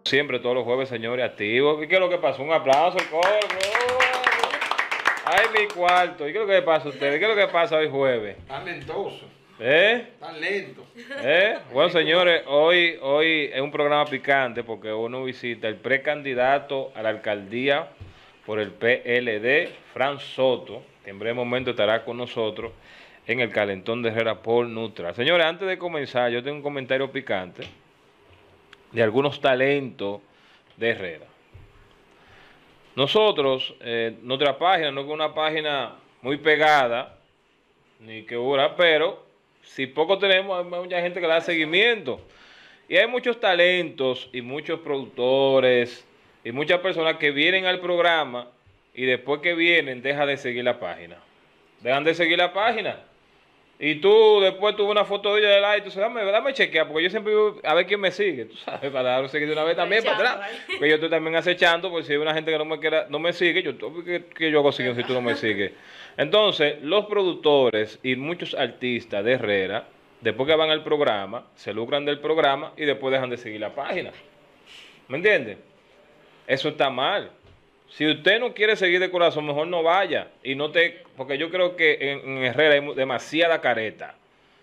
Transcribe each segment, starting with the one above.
Siempre, todos los jueves, señores, activos. ¿Y qué es lo que pasó? Un aplauso, el coro. Ay, mi cuarto. ¿Y qué es lo que pasa a ustedes? ¿Qué es lo que pasa hoy jueves? Tan lentoso. Tan lento. Bueno, señores, hoy es un programa picante porque uno visita el precandidato a la alcaldía por el PLD, Fran Soto, que en breve momento estará con nosotros en el Calentón de Herrera por Nutra. Señores, antes de comenzar, yo tengo un comentario picante de algunos talentos de Herrera. Nosotros, nuestra página no es una página muy pegada, ni que dura, pero si poco tenemos, hay mucha gente que le da seguimiento. Y hay muchos talentos y muchos productores y muchas personas que vienen al programa y después que vienen dejan de seguir la página. Dejan de seguir la página. Y tú después tuve una foto de ella de like, tú sabes, dame chequear, porque yo siempre vivo a ver quién me sigue, tú sabes, para darlo seguir de una vez también para atrás. Porque yo estoy también acechando, porque si hay una gente que no me sigue, ¿qué yo hago siguiendo si tú no me sigues? Entonces, los productores y muchos artistas de Herrera, después que van al programa, se lucran del programa y después dejan de seguir la página. ¿Me entiendes? Eso está mal. Si usted no quiere seguir de corazón, mejor no vaya. Porque yo creo que en Herrera hay demasiada careta.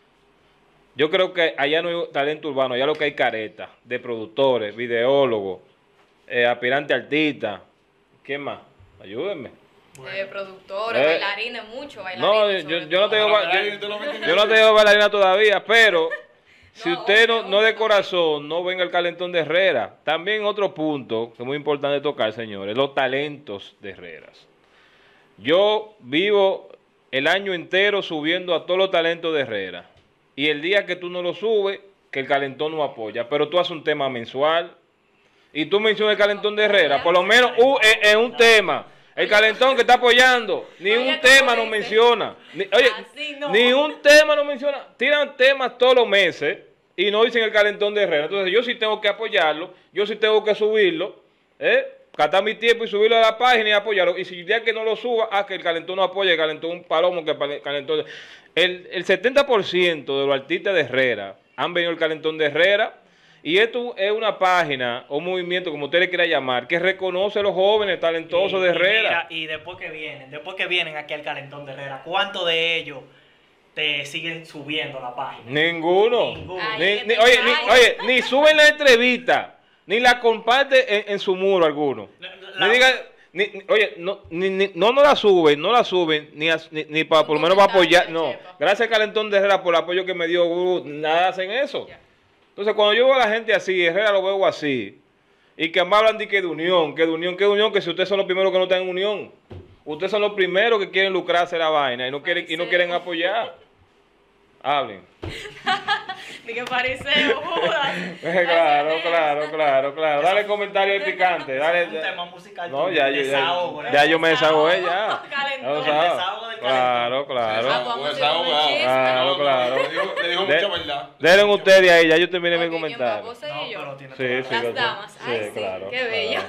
Yo creo que allá no hay talento urbano, allá lo que hay careta de productores, videólogos, aspirantes artistas. ¿Quién más? Ayúdenme. Productores, bailarines, muchos bailarines. No, yo no te digo bailarina todavía, pero si usted no de corazón, no venga al Calentón de Herrera. También otro punto que es muy importante tocar, señores, los talentos de Herrera. Yo vivo el año entero subiendo a todos los talentos de Herrera. Y el día que tú no lo subes, que el Calentón no apoya. Pero tú haces un tema mensual y tú mencionas el Calentón de Herrera, por lo menos en un tema. El Calentón que está apoyando, ni un tema nos menciona. Ni un tema nos menciona. Tiran temas todos los meses y no dicen el Calentón de Herrera. Entonces yo sí tengo que apoyarlo, yo sí tengo que subirlo, catar mi tiempo y subirlo a la página y apoyarlo. Y si el día que no lo suba, que el Calentón no apoya, el Calentón un palomo, que el Calentón... El 70% de los artistas de Herrera han venido al Calentón de Herrera. Y esto es una página o un movimiento, como usted le quiera llamar, que reconoce a los jóvenes talentosos de Herrera. Y después que vienen aquí al Calentón de Herrera, ¿cuántos de ellos te siguen subiendo la página? Ninguno. Ni suben la entrevista, ni la comparte en su muro alguno. No la suben, ni para por lo menos para apoyar. No, gracias al Calentón de Herrera por el apoyo que me dio, nada hacen eso. Entonces, cuando yo veo a la gente así, Herrera lo veo así, y que me hablan de que de unión, que si ustedes son los primeros que no están en unión, ustedes son los primeros que quieren lucrarse la vaina y no quieren apoyar. Hablen. Ni que fariseo, Judas. Claro. Dale comentario ahí picante. Dale, un tema musical. No, ya yo me desahogé ya. Claro. Le dijo mucha verdad. Denle ustedes ahí, ya yo terminé mi comentario. Sí, las damas. Ay, sí, qué bello.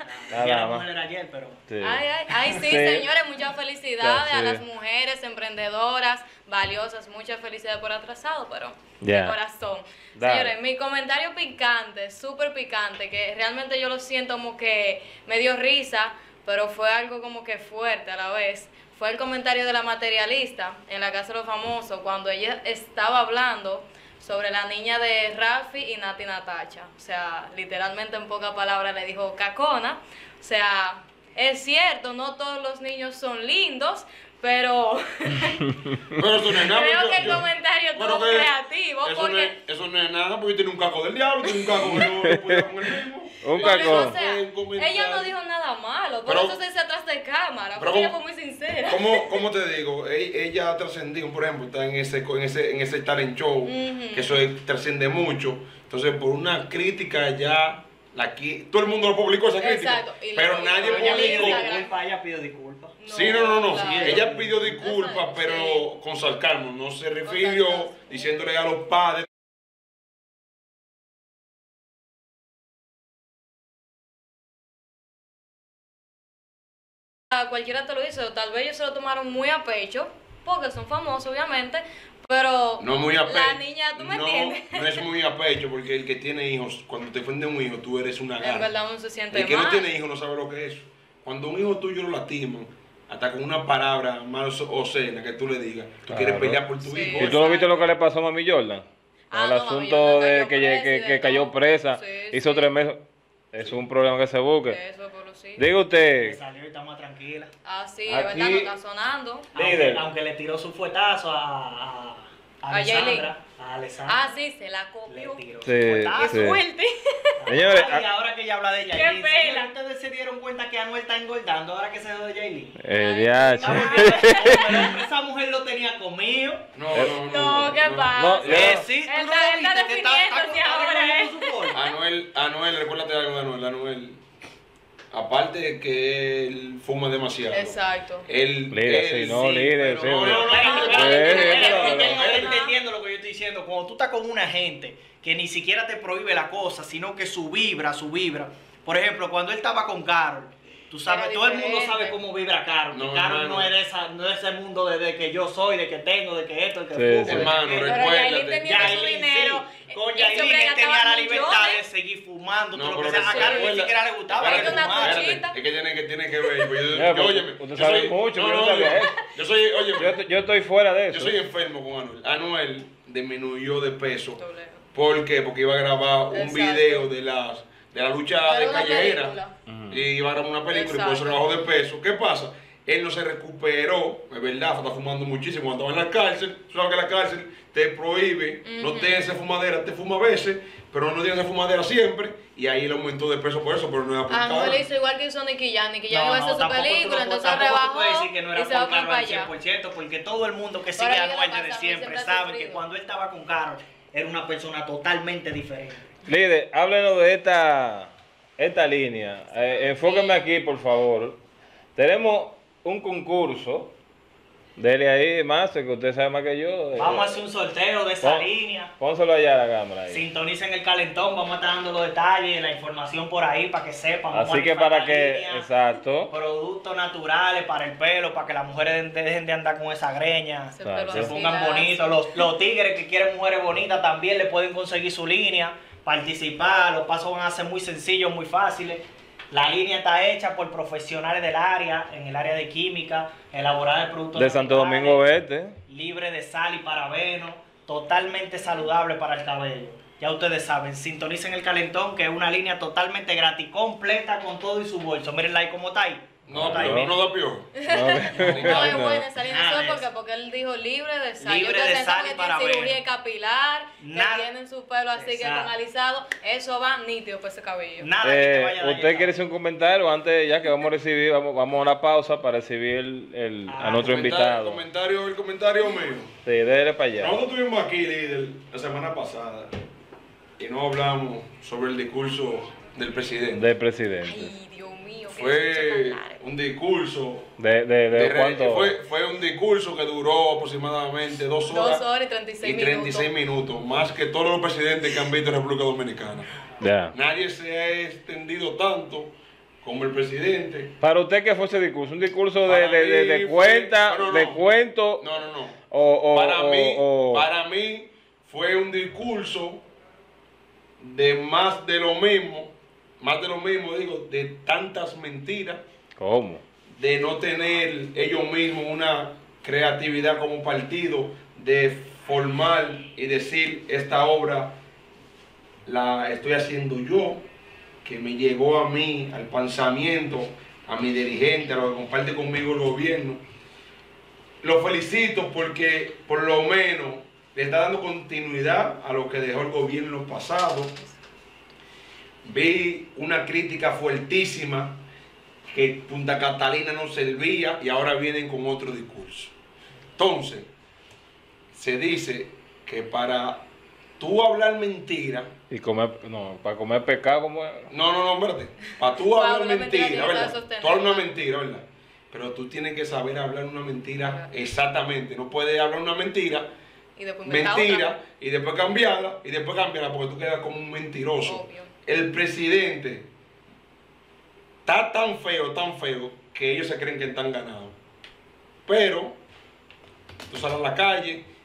Sí, señores, muchas felicidades a las mujeres emprendedoras, valiosas, muchas felicidades por atrasado, pero de corazón. Señores, mi comentario picante, súper picante, que realmente yo lo siento como que me dio risa, pero fue algo como que fuerte a la vez. Fue el comentario de la materialista en la Casa de los Famosos, cuando ella estaba hablando sobre la niña de Rafi y Nati Natacha. O sea, literalmente en pocas palabras le dijo cacona. O sea, es cierto, no todos los niños son lindos, pero creo que el comentario estuvo creativo. Eso no es nada, porque tiene un caco del diablo, tiene un caco que no puede con el mismo. Un caco. O sea, ella no dijo nada malo, por eso se hizo atrás de cámara, porque ella fue muy sincera. ¿Cómo te digo? Ella ha trascendido, por ejemplo, está en ese talent show, que eso trasciende mucho. Entonces, por una crítica ya... todo el mundo lo publicó esa crítica, pero nadie publicó. Ella pidió disculpas. No. Claro. Ella pidió disculpas, pero con sarcasmo. No se refirió diciéndole a los padres. Cualquiera te lo hizo, tal vez ellos se lo tomaron muy a pecho, porque son famosos obviamente, Pero no muy a pecho. la niña, ¿tú me entiendes? No es muy a pecho, porque el que tiene hijos, cuando te ofende un hijo, tú eres una gana. En verdad uno se siente El que mal. no tiene hijos no sabe lo que es. Cuando un hijo tuyo lo lastiman, hasta con una palabra más obscena que tú le digas, tú quieres pelear por tu Sí. hijo. ¿Y tú lo viste lo que le pasó a Mami Jordan? El No, asunto Mami de Jordan que cayó presa, Sí, hizo sí. 3 meses. Es un problema que se busque. Eso, pero sí. Diga usted, Salió y está más tranquila. Sí, es Aquí- verdad, no está sonando. Líder. Aunque le tiró su fuetazo a Alessandra. A Alessandra. Sí, se la copió. Le tiró su Sí, fuetazo. sí. Fuerte. Señores, Y ahora que ella habla de Qué Yailin, pena. señores, ustedes se dieron cuenta que Anuel está engordando ahora que se dio de Yailin. DH. Esa mujer lo tenía comido. No, ¿qué pasa? No, ya. Sí, tú Él no está lo viste, que definiéndose ahora, recogiendo su polvo. Anuel, recuérdate algo de Anuel. Aparte de que él fuma demasiado. Exacto. Líder, sí, no, líder, sí. pero- No entendiendo lo que yo estoy diciendo. Cuando tú estás con una gente que ni siquiera te prohíbe la cosa, sino que su vibra. Por ejemplo, cuando él estaba con Karol, tú sabes, Era todo el mundo diferente. sabe cómo vibra Karol. No, Que Karol hermano. no es ese mundo de que yo soy, de que tengo, de que esto, de que Sí, fumo, sí. de que Hermano, aquello. Pero Yailin recuérdate. tenía su Yailin, dinero. sí. Con y Yailin siempre él tenía gastaba la libertad de millones. seguir fumando, todo No, lo que pero sea. A Karol ni recuerda- siquiera le gustaba Pero que que una fumara. cuchita. Es que tiene que ver. Pues Ya, pues, óyeme, usted yo sabe soy- mucho, yo no sabía eso. Yo soy, óyeme, Yo estoy fuera de yo eso. soy enfermo con Anuel. Anuel disminuyó de peso. Doble. ¿Por qué? Porque iba a grabar un Exacto. video de la lucha Era de una callejera. película. Y iba a grabar una película y por eso Exacto. bajó de peso. ¿Qué pasa? Él no se recuperó, es verdad, está fumando muchísimo. Cuando estaba en la cárcel, tú sabes que la cárcel te prohíbe, no tienes esa fumadera, te fuma a veces, pero no tienes esa fumadera siempre. Y ahí él aumentó de peso por eso, pero no es aplicado. Anuel hizo igual que hizo Nicky Jam. Nicky Jam iba a hacer su tampoco tú película, no- entonces tampoco tú rebajó puedes decir que no era y se va por para Karol al allá. 100%, porque todo el mundo que sigue Pero a ¿qué Anuel pasa? desde Anuel siempre siempre ha sabe que sufrido. cuando él estaba con Karol era una persona totalmente diferente. Líder, háblenos de esta línea. Enfóquenme aquí, por favor. Tenemos un concurso. Dele ahí, más, que usted sabe más que yo. Vamos a hacer un sorteo de esa pon- línea. Pónselo allá a la cámara. Ahí. Sintonicen el calentón, vamos a estar dando los detalles, la información por ahí para que sepan. Vamos Así a que rifar para la que, línea, exacto. productos naturales para el pelo, para que las mujeres dejen de andar con esa greña. Ese Claro, pelo se Se así, pongan lacio. bonitos. Los tigres que quieren mujeres bonitas también le pueden conseguir su línea, participar. Los pasos van a ser muy sencillos, muy fáciles. La línea está hecha por profesionales del área, en el área de química, elaborada de productos De Santo naturales, Domingo Este. libre de sal y parabenos, totalmente saludable para el cabello. Ya ustedes saben, sintonicen el calentón, que es una línea totalmente gratis, completa con todo y su bolso. Mírenla ahí cómo está ahí. No, Está ahí, pero miren. no da piojo. No, es No. buena esa línea Nada soy de porque, eso. porque él dijo libre de sal. Libre Yo de pensaba sal y que tiene parabeno. cirugía capilar, Nada. que tienen su pelo así que Exacto. canalizado. Eso va nítido para ese cabello. Nada que te vaya a dañar. ¿Usted quiere hacer un comentario antes, ya que vamos a recibir, vamos a una pausa para recibir a nuestro invitado? El comentario mío. Sí, déle para allá. Nosotros estuvimos aquí, líder, la semana pasada y no hablamos sobre el discurso del presidente. Del presidente. Ay, Dios mío, qué Fue discurso tan largo. un discurso. ¿De cuánto? Fue un discurso que duró aproximadamente 2 horas, 2 horas y 36 y 36 minutos, más que todos los presidentes que han visto en República Dominicana. Ya. Nadie se ha extendido tanto como el presidente. ¿Para usted qué fue ese discurso? ¿Un discurso Para de mí cuenta, fue- no, no, de no. cuento? No, no, no. O, Para mí fue un discurso de más de lo mismo, digo, de tantas mentiras, ¿Cómo? de no tener ellos mismos una creatividad como partido, de formar y decir esta obra la estoy haciendo yo, que me llegó a mí, al pensamiento, a mi dirigente, a lo que comparte conmigo el gobierno. Lo felicito porque por lo menos le está dando continuidad a lo que dejó el gobierno pasado. Vi una crítica fuertísima que Punta Catalina no servía y ahora vienen con otro discurso. Entonces, se dice que para tú hablar mentira, Y comer, no, para comer pescado, ¿cómo es? no, espérate, para tú Para hablar hablar mentira, mentira, tienes que ¿verdad? sostenerla. Tú hablas una mentira, ¿verdad? Pero tú tienes que saber hablar una mentira exactamente. No puedes hablar una mentira, Y después inventar mentira, otra. y después cambiarla porque tú quedas como un mentiroso. Obvio. El presidente está tan feo, que ellos se creen que están ganados. Pero tú sales a la calle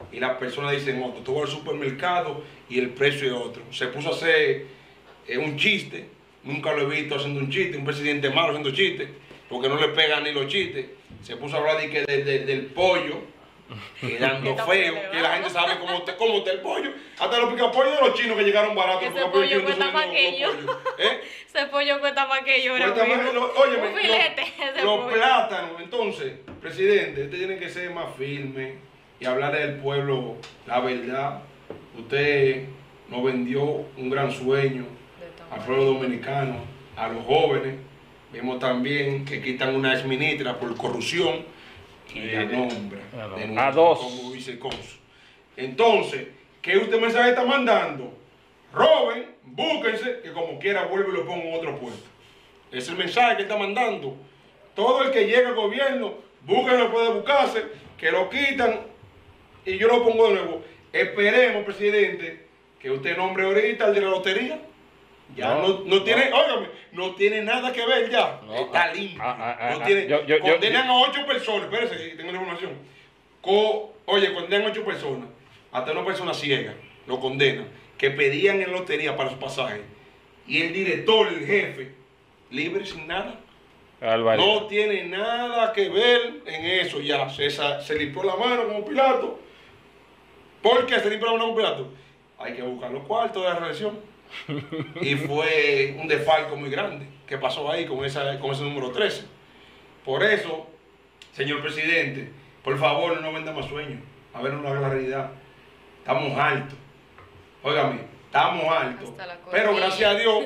y las personas dicen otro. Tú vas al supermercado y el precio es otro. Se puso a hacer un chiste, nunca lo he visto haciendo un chiste, un presidente malo haciendo chistes, porque no le pegan ni los chistes. Se puso a hablar del pollo, quedando feo, que la gente sabe cómo está el pollo. Hasta los picapollos de los chinos que llegaron baratos. Ese pollo cuesta más que yo. Ese pollo cuesta más que yo. Óyeme, un filete, los plátanos. Entonces, presidente, usted tiene que ser más firme y hablar del pueblo la verdad. Usted nos vendió un gran sueño al pueblo dominicano, a los jóvenes. Vemos también que quitan una exministra por corrupción y la nombra a dos como vicecónsul. Entonces, ¿qué usted mensaje está mandando? Roben, búsquense, que como quiera vuelvo y lo pongo en otro puesto. Es el mensaje que está mandando. Todo el que llegue al gobierno, búsquenlo, puede buscarse, que lo quitan y yo lo pongo de nuevo. Esperemos, presidente, que usted nombre ahorita al de la lotería. Ya no tiene, óigame, no tiene nada que ver ya. Está limpio. Condenan a 8 personas. Espérese, tengo la información. Condenan a 8 personas. Hasta una persona ciega lo condenan. Que pedían en lotería para su pasaje. Y el director, el jefe, libre sin nada. No tiene nada que ver en eso ya. Se limpió la mano como Pilato. ¿Por qué se limpió la mano como Pilato? Hay que buscar los cuartos de la reelección. Y fue un desfalco muy grande que pasó ahí con ese número 13. Por eso, señor presidente, por favor no venda más sueños. A ver, no haga la realidad. Estamos altos. Óigame, estamos altos. Pero gracias a Dios.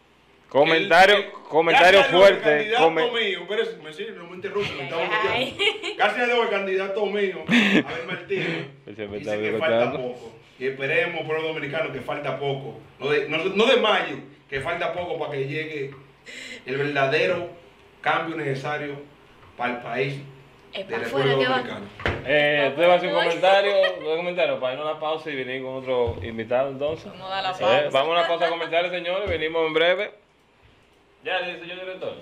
Comentario fuerte. No me interrumpe, gracias a Dios, el candidato mío, Abel Martínez, dice que falta poco. Y esperemos, pueblo dominicano, que falta poco. No de mayo, que falta poco para que llegue el verdadero cambio necesario para el país del pueblo dominicano. Usted va a hacer un comentario para irnos a la pausa y venir con otro invitado entonces. Vamos a dar la pausa. Vamos a una pausa de comentarios, señores, venimos en breve. Ya, señor director.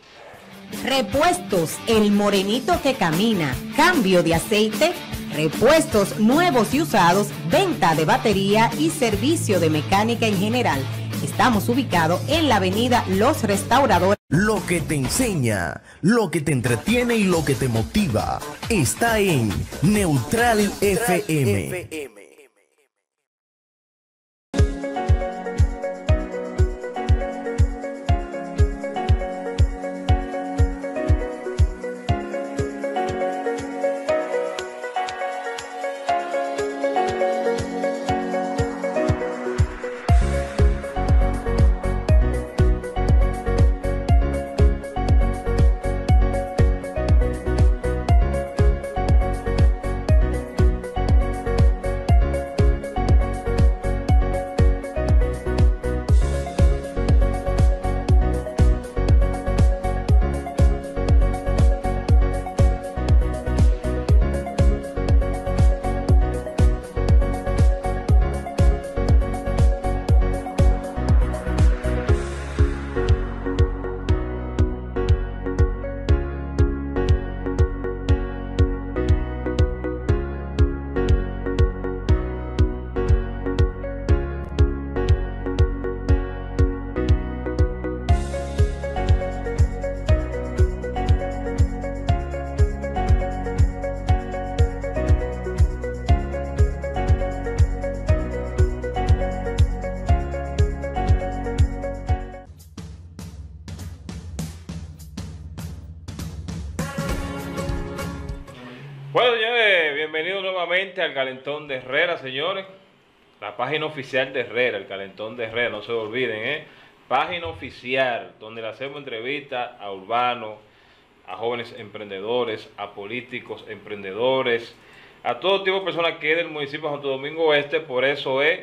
Repuestos, el morenito que camina, cambio de aceite, repuestos nuevos y usados, venta de batería y servicio de mecánica en general. Estamos ubicados en la avenida Los Restauradores. Lo que te enseña, lo que te entretiene y lo que te motiva está en Neutral FM. Bueno, señores, bienvenidos nuevamente al Calentón de Herrera, señores. La página oficial de Herrera, el Calentón de Herrera, no se olviden, Página oficial, donde le hacemos entrevistas a urbanos, a jóvenes emprendedores, a políticos emprendedores, a todo tipo de personas que es del municipio de Santo Domingo Oeste. Por eso es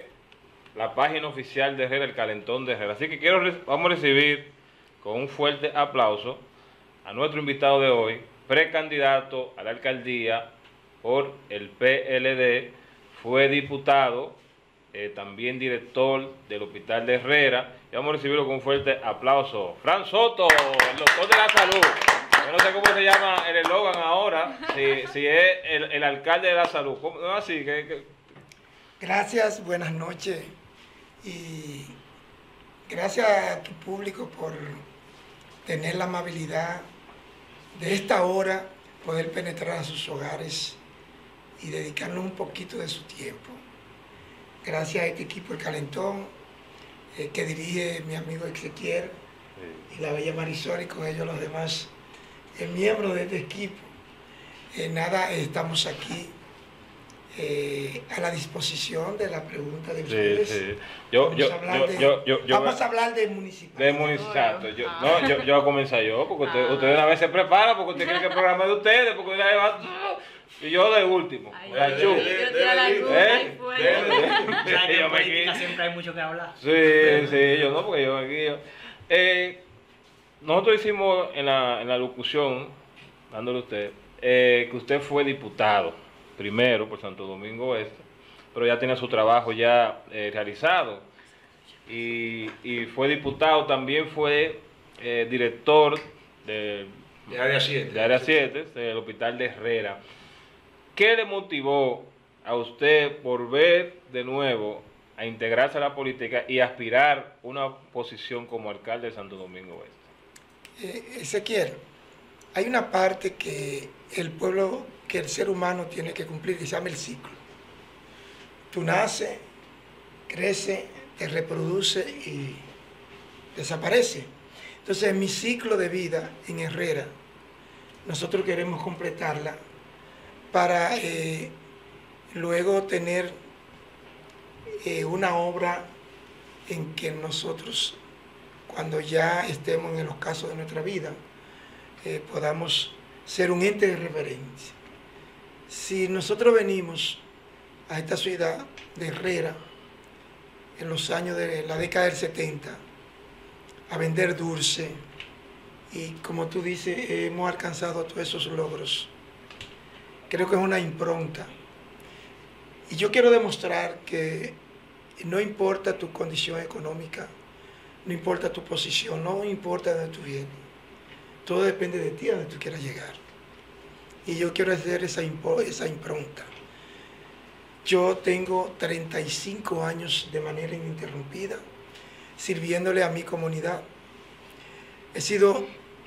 la página oficial de Herrera, el Calentón de Herrera. Así que vamos a recibir con un fuerte aplauso a nuestro invitado de hoy, precandidato a la alcaldía por el PLD, fue diputado, también director del Hospital de Herrera. Y vamos a recibirlo con un fuerte aplauso. Fran Soto, el doctor de la salud. Yo no sé cómo se llama el eslogan ahora, si es el alcalde de la salud. ¿Cómo? No, así que... Gracias, buenas noches. Y gracias a tu público por tener la amabilidad de esta hora poder penetrar a sus hogares y dedicarnos un poquito de su tiempo. Gracias a este equipo, el Calentón, que dirige mi amigo Ezequiel y la bella Marisol y con ellos los demás miembros de este equipo. Estamos aquí a la disposición de la pregunta de ustedes. Sí. Vamos a hablar del municipal. Del municipal. Yo voy a comenzar yo, porque ustedes una vez se preparan, porque ustedes quieren que el programa de ustedes, porque ustedes van... Y yo de último. En política siempre hay mucho que hablar. Sí, yo no, porque yo aquí... nosotros hicimos en la locución, dándole a usted, que usted fue diputado, primero por Santo Domingo Este, pero ya tiene su trabajo ya realizado. Y fue diputado, también fue director de Área 7, del Hospital de Herrera. ¿Qué le motivó a usted por ver de nuevo a integrarse a la política y aspirar a una posición como alcalde de Santo Domingo Este? Ezequiel, hay una parte que el pueblo, que el ser humano tiene que cumplir, que se llama el ciclo. Tú naces, creces, te reproduces y desaparece. Entonces, en mi ciclo de vida en Herrera, nosotros queremos completarla para luego tener una obra en que nosotros, cuando ya estemos en los casos de nuestra vida, podamos ser un ente de referencia. Si nosotros venimos a esta ciudad de Herrera en los años de la década del 70 a vender dulce y, como tú dices, hemos alcanzado todos esos logros, creo que es una impronta. Y yo quiero demostrar que no importa tu condición económica, no importa tu posición, no importa de dónde tú vienes. Todo depende de ti, a donde tú quieras llegar. Y yo quiero hacer esa impronta. Yo tengo 35 años de manera ininterrumpida sirviéndole a mi comunidad. He sido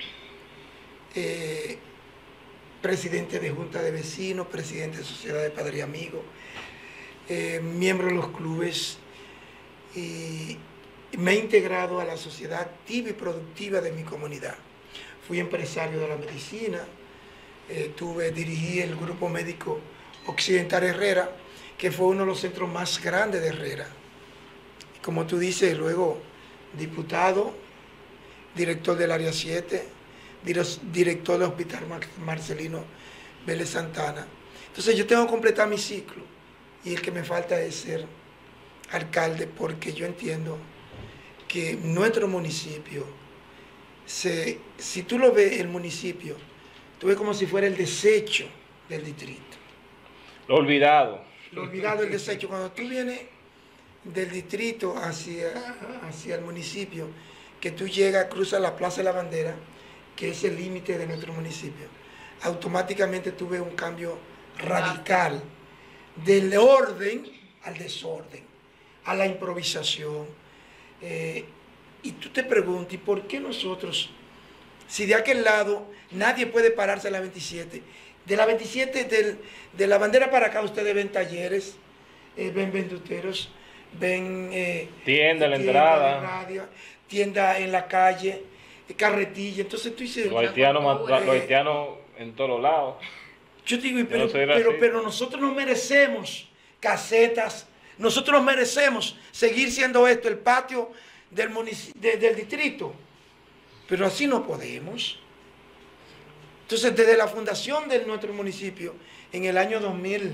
presidente de junta de vecinos, presidente de sociedad de padre y amigo, miembro de los clubes, y me he integrado a la sociedad activa y productiva de mi comunidad. Fui empresario de la medicina, dirigí el Grupo Médico Occidental Herrera, que fue uno de los centros más grandes de Herrera. Y como tú dices, luego diputado, director del Área 7, director del Hospital Marcelino Vélez Santana. Entonces yo tengo que completar mi ciclo y el que me falta es ser alcalde, porque yo entiendo que nuestro municipio, si tú lo ves, el municipio, tú ves como si fuera el desecho del distrito. Lo olvidado. Lo olvidado, el desecho. Cuando tú vienes del distrito hacia el municipio, que tú llegas, cruzas la Plaza de la Bandera, que es el límite de nuestro municipio, automáticamente tú ves un cambio radical del orden al desorden, a la improvisación. Y tú te preguntas, ¿y por qué nosotros, si de aquel lado nadie puede pararse a la 27, de la 27, de la Bandera para acá ustedes ven talleres, ven venduteros, ven tienda en la entrada, radio, tienda en la calle, carretilla? Entonces tú dices, los haitianos en todos lados. Yo digo, pero nosotros no merecemos casetas, nosotros merecemos seguir siendo esto el patio del distrito, pero así no podemos. Entonces, desde la fundación de nuestro municipio, en el año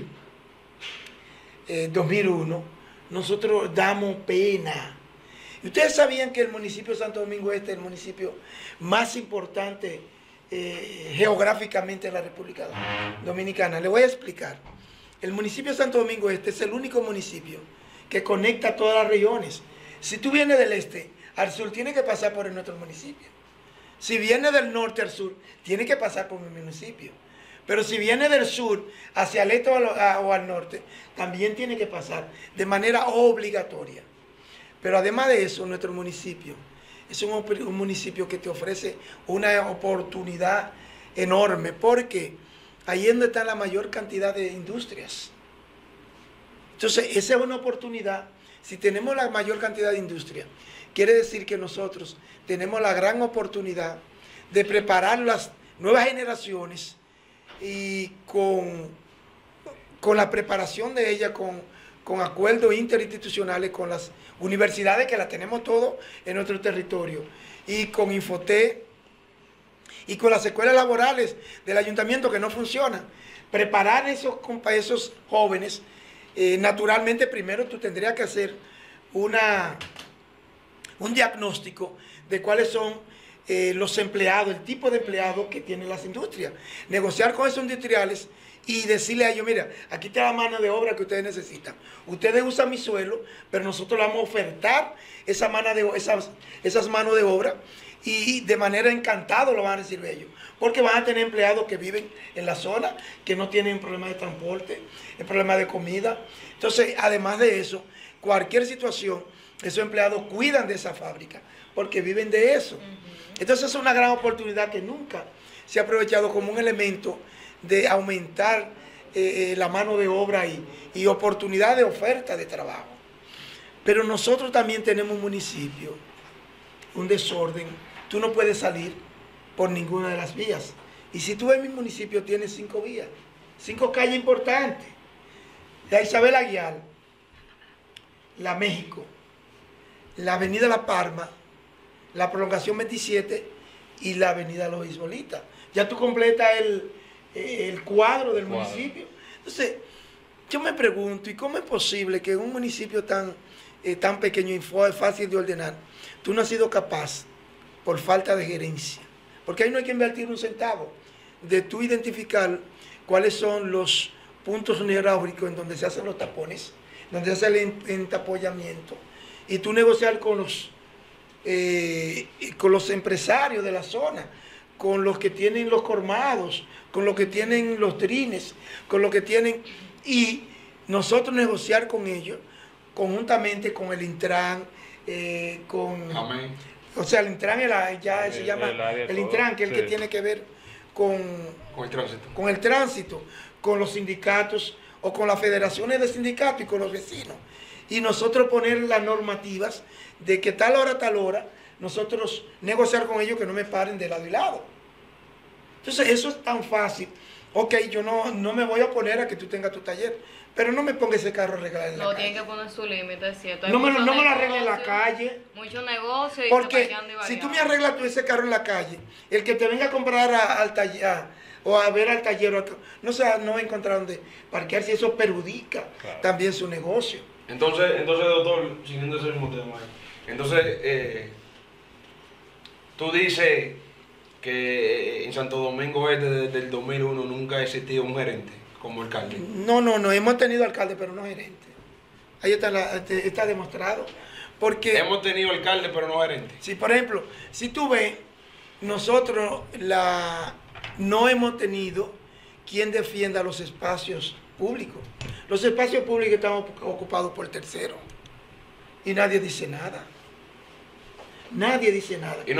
2001, nosotros damos pena. Y ustedes sabían que el municipio de Santo Domingo Este es el municipio más importante geográficamente en la República Dominicana. Le voy a explicar. El municipio de Santo Domingo Este es el único municipio que conecta todas las regiones. Si tú vienes del este al sur, tienes que pasar por nuestro municipio. Si viene del norte al sur, tiene que pasar por mi municipio. Pero si viene del sur hacia el este o al norte, también tiene que pasar de manera obligatoria. Pero además de eso, nuestro municipio es un municipio que te ofrece una oportunidad enorme, porque ahí es donde está la mayor cantidad de industrias. Entonces, esa es una oportunidad. Si tenemos la mayor cantidad de industria, quiere decir que nosotros tenemos la gran oportunidad de preparar las nuevas generaciones y con la preparación de ellas, con acuerdos interinstitucionales, con las universidades que las tenemos todos en nuestro territorio, y con Infotec, y con las escuelas laborales del ayuntamiento que no funcionan. Preparar esos jóvenes, naturalmente primero tú tendrías que hacer un diagnóstico de cuáles son los empleados, el tipo de empleados que tienen las industrias. Negociar con esos industriales y decirle a ellos, mira, aquí está la mano de obra que ustedes necesitan. Ustedes usan mi suelo, pero nosotros le vamos a ofertar esas manos de obra, y de manera encantada lo van a recibir ellos. Porque van a tener empleados que viven en la zona, que no tienen problemas de transporte, problemas de comida. Entonces, además de eso, cualquier situación, esos empleados cuidan de esa fábrica, porque viven de eso. Entonces, es una gran oportunidad que nunca se ha aprovechado como un elemento de aumentar la mano de obra y oportunidad de oferta de trabajo. Pero nosotros también tenemos un municipio, un desorden. Tú no puedes salir por ninguna de las vías. Y si tú ves mi municipio, tiene 5 vías, 5 calles importantes. La Isabel Aguiar, la México, la Avenida La Palma, la Prolongación 27 y la Avenida Los Isbolitas. Ya tú completas el cuadro del municipio. Entonces, yo me pregunto, ¿y cómo es posible que en un municipio tan pequeño y fácil de ordenar, tú no has sido capaz, por falta de gerencia? Porque ahí no hay que invertir un centavo, de tú identificar cuáles son los puntos neurálgicos en donde se hacen los tapones, donde se hace el entapollamiento, y tú negociar con los empresarios de la zona, con los que tienen los colmados, con los que tienen los trines, con los que tienen, y nosotros negociar con ellos conjuntamente con el Intran, Amén. O sea, el Intran se llama el Intran, que es el que tiene que ver con el tránsito, con los sindicatos o con las federaciones de sindicatos y con los vecinos. Y nosotros poner las normativas de que tal hora, nosotros negociar con ellos que no me paren de lado y lado. Entonces, eso es tan fácil. Ok, yo no me voy a oponer a que tú tengas tu taller, pero no me ponga ese carro a arreglar en la calle. No, tiene que poner su límite, es cierto. No me lo arregle en la calle. Mucho negocio y porque si tú me arreglas tú ese carro en la calle, el que te venga a comprar al taller o a ver al taller, no va a encontrar dónde parquear, si eso perjudica también su negocio. Entonces, doctor, siguiendo ese mismo tema, entonces, tú dices que en Santo Domingo desde el 2001 nunca ha existido un gerente como alcalde. No, hemos tenido alcalde, pero no gerente. Ahí está demostrado. Porque hemos tenido alcalde, pero no gerente. Si, por ejemplo, si tú ves, nosotros no hemos tenido quien defienda los espacios públicos. Los espacios públicos están ocupados por terceros. Y nadie dice nada. Nadie dice nada. Y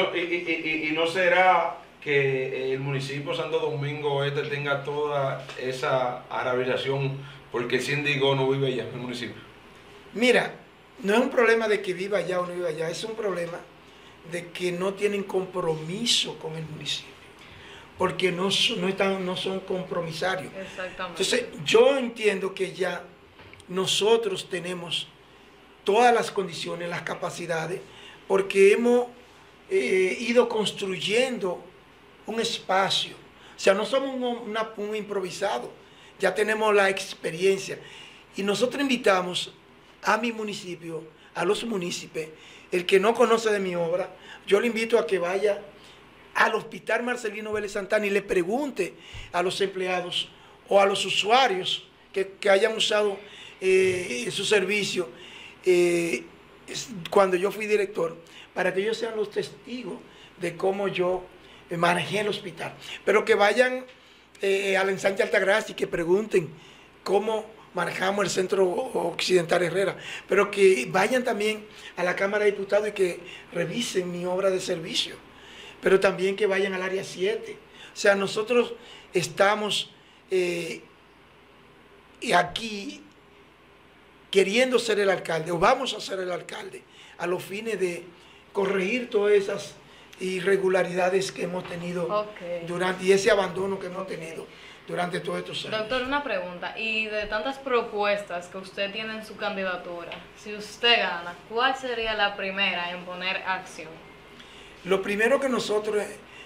no será que el municipio Santo Domingo tenga toda esa arabización porque el síndico no vive allá en el municipio. Mira, no es un problema de que viva allá o no viva allá, es un problema de que no tienen compromiso con el municipio, porque no son compromisarios. Exactamente. Entonces, yo entiendo que ya nosotros tenemos todas las condiciones, las capacidades, porque hemos ido construyendo un espacio. O sea, no somos un improvisado, ya tenemos la experiencia. Y nosotros invitamos a mi municipio, a los municipios, el que no conoce de mi obra, yo le invito a que vaya al Hospital Marcelino Vélez Santana y le pregunte a los empleados o a los usuarios que hayan usado su servicio cuando yo fui director, para que ellos sean los testigos de cómo yo manejé el hospital. Pero que vayan al ensanche Altagracia y que pregunten cómo manejamos el Centro Occidental Herrera, pero que vayan también a la Cámara de Diputados y que revisen mi obra de servicio, pero también que vayan al área 7. O sea, nosotros estamos aquí queriendo ser el alcalde, o vamos a ser el alcalde, a los fines de corregir todas esas irregularidades que hemos tenido durante, y ese abandono que hemos tenido durante todos estos años. Doctor, una pregunta, y de tantas propuestas que usted tiene en su candidatura, si usted gana, ¿cuál sería la primera en poner acción? Lo primero que nosotros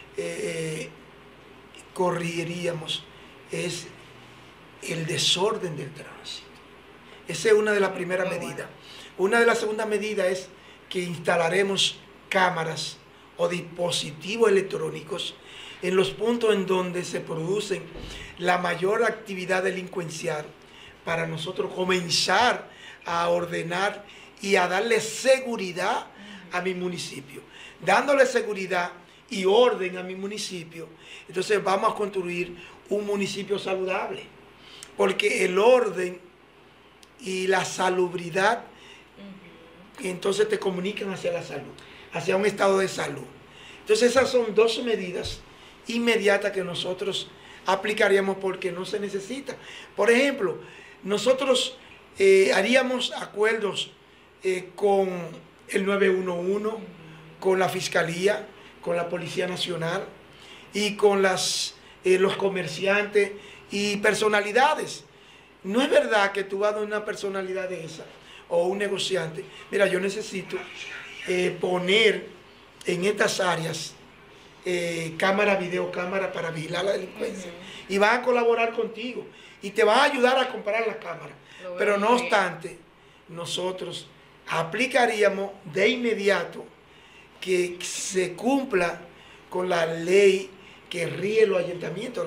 corregiríamos es el desorden del tránsito. Esa es una de las primeras medidas. Una de las segundas medidas es que instalaremos cámaras o dispositivos electrónicos en los puntos en donde se producen la mayor actividad delincuencial, para nosotros comenzar a ordenar y a darle seguridad a mi municipio. Dándole seguridad y orden a mi municipio, entonces vamos a construir un municipio saludable, porque el orden y la salubridad entonces te comunican hacia la salud, hacia un estado de salud. Entonces esas son dos medidas inmediatas que nosotros aplicaríamos porque no se necesita. Por ejemplo, nosotros haríamos acuerdos con el 911, con la Fiscalía, con la Policía Nacional y con los comerciantes y personalidades. No es verdad que tú vas a una personalidad de esa o un negociante. Mira, yo necesito poner en estas áreas cámara, videocámara para vigilar la delincuencia. Y van a colaborar contigo y te van a ayudar a comprar las cámaras. Pero no obstante, nosotros aplicaríamos de inmediato que se cumpla con la ley que rige los ayuntamientos,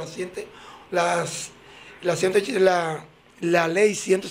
la ley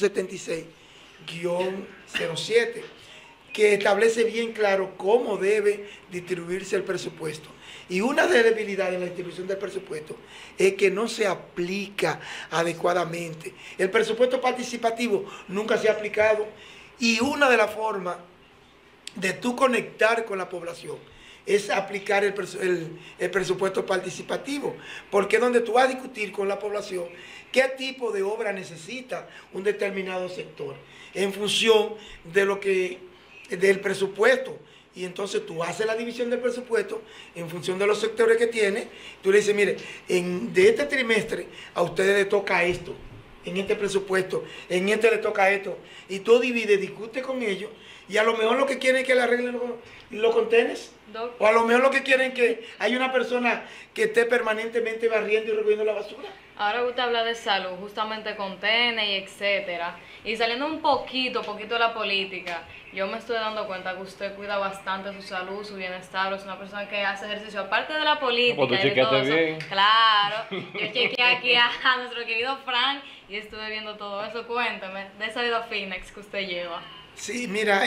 176-07, que establece bien claro cómo debe distribuirse el presupuesto. Y una de las debilidades en la distribución del presupuesto es que no se aplica adecuadamente. El presupuesto participativo nunca se ha aplicado, y una de las formas de tú conectar con la población es aplicar el presupuesto participativo, porque es donde tú vas a discutir con la población qué tipo de obra necesita un determinado sector en función de del presupuesto. Y entonces tú haces la división del presupuesto en función de los sectores que tiene. Tú le dices, mire, de este trimestre a ustedes les toca esto, en este presupuesto, en este le toca esto. Y tú divides, discutes con ellos, y a lo mejor lo que quieren es que le arreglen los contenes. O a lo mejor lo que quieren es que haya una persona que esté permanentemente barriendo y recogiendo la basura. Ahora usted habla de salud, justamente con TENE y etcétera. Y saliendo un poquito de la política, yo me estoy dando cuenta que usted cuida bastante su salud, su bienestar, es una persona que hace ejercicio, aparte de la política y de todo eso. Bien. Claro, yo chequeé aquí a nuestro querido Frank y estuve viendo todo eso. Cuéntame de esa vida fitness que usted lleva. Sí, mira,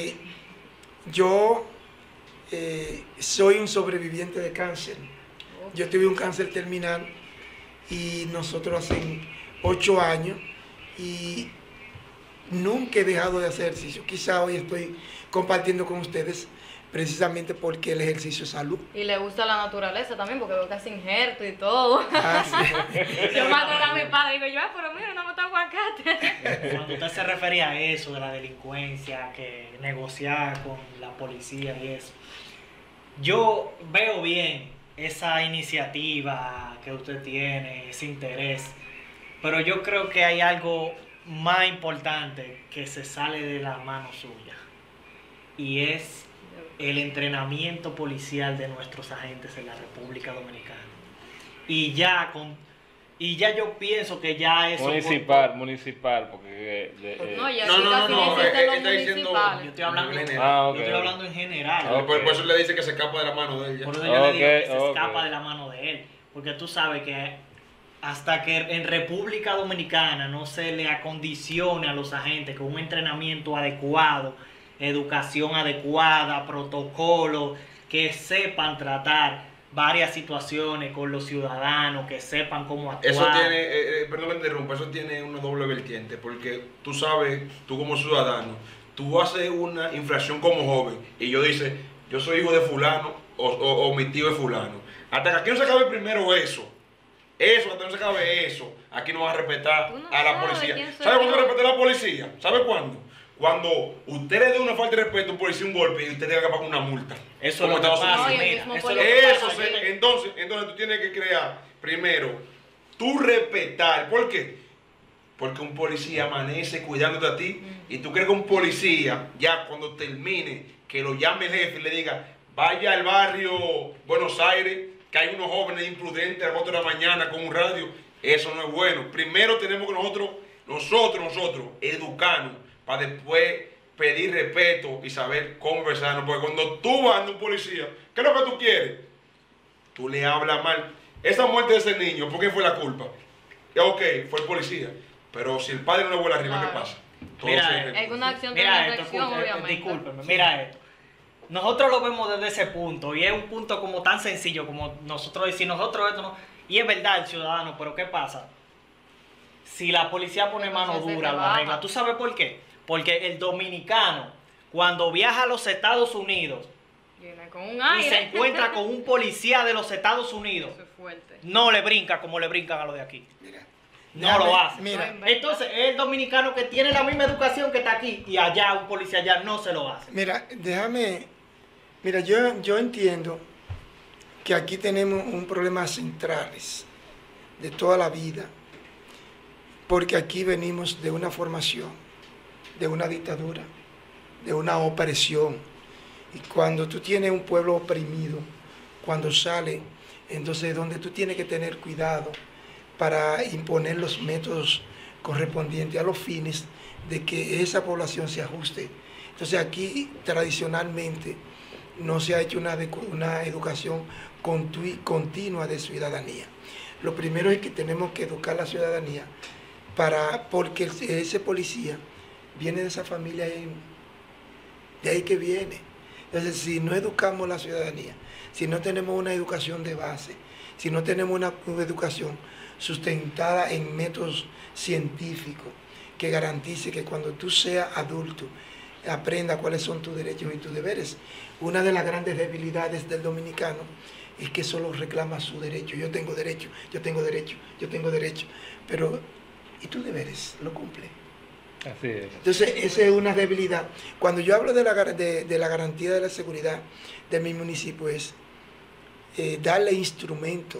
yo soy un sobreviviente de cáncer. Yo tuve un cáncer terminal y nosotros hace 8 años y nunca he dejado de hacer ejercicio. Quizá hoy estoy compartiendo con ustedes precisamente porque el ejercicio es salud. Y le gusta la naturaleza también, porque veo que hace injerto y todo. Ah, sí. Yo me acuerdo a mi padre y digo, pero mira, no me está aguacate. Cuando usted se refería a eso, de la delincuencia, que negociar con la policía y eso, yo veo bien esa iniciativa que usted tiene, ese interés, pero yo creo que hay algo más importante que se sale de la mano suya, y es el entrenamiento policial de nuestros agentes en la República Dominicana. Y ya yo pienso que ya eso... Municipal, porque... No, está diciendo... Yo estoy hablando, en general. Yo estoy hablando en general. Por eso le dice que se escapa de la mano de él. Por eso yo le digo que se escapa de la mano de él. Porque tú sabes que hasta que en República Dominicana no se le acondicione a los agentes con un entrenamiento adecuado, educación adecuada, protocolo, que sepan tratar varias situaciones con los ciudadanos, que sepan cómo actuar. Eso tiene, perdón que me interrumpa, eso tiene una doble vertiente, porque tú sabes, tú como ciudadano, tú haces una infracción como joven y yo dice, yo soy hijo de fulano o mi tío es fulano. Hasta que aquí no se acabe primero eso, hasta que no se acabe eso, aquí no va a respetar a la policía. ¿Sabe cuándo respeta a la policía? ¿Sabe cuándo? Cuando usted le dé una falta de respeto a un policía un golpe y usted tenga que pagar una multa. Eso es lo que pasa, entonces tú tienes que crear, primero, tú respetar. ¿Por qué? Porque un policía amanece cuidándote a ti y tú crees que un policía, ya cuando termine, que lo llame el jefe y le diga, vaya al barrio Buenos Aires, que hay unos jóvenes imprudentes a las 4 de la mañana con un radio. Eso no es bueno. Primero tenemos que nosotros educarnos para después pedir respeto y saber conversarnos. Porque cuando tú vas a un policía, ¿qué es lo que tú quieres? Tú le hablas mal. Esa muerte de ese niño, ¿por qué fue la culpa? Ok, fue el policía. Pero si el padre no le vuela arriba, ¿qué pasa? Discúlpeme, mira esto. Nosotros lo vemos desde ese punto y es un punto como tan sencillo como nosotros decir, nosotros esto no... Y es verdad el ciudadano, pero ¿qué pasa? Si la policía pone mano dura, lo arregla. ¿Tú sabes por qué? Porque el dominicano, cuando viaja a los Estados Unidos y se encuentra con un policía de los Estados Unidos, no le brinca como le brincan a los de aquí. No lo hace. Entonces, es el dominicano que tiene la misma educación que está aquí y allá un policía allá no se lo hace. Mira, yo entiendo que aquí tenemos un problema centrales de toda la vida, porque aquí venimos de una formación, de una dictadura, de una opresión. Y cuando tú tienes un pueblo oprimido, cuando sale, entonces donde tú tienes que tener cuidado para imponer los métodos correspondientes a los fines de que esa población se ajuste. Entonces aquí tradicionalmente no se ha hecho una educación continua de ciudadanía. Lo primero es que tenemos que educar a la ciudadanía porque ese policía viene de esa familia, de ahí que viene. Entonces, si no educamos la ciudadanía, si no tenemos una educación de base, si no tenemos una educación sustentada en métodos científicos que garantice que cuando tú seas adulto aprenda cuáles son tus derechos y tus deberes. Una de las grandes debilidades del dominicano es que solo reclama su derecho. Yo tengo derecho, yo tengo derecho, yo tengo derecho. Pero, ¿y tus deberes? ¿Lo cumple? Así es. Entonces, esa es una debilidad. Cuando yo hablo de la garantía de la seguridad de mi municipio es darle instrumento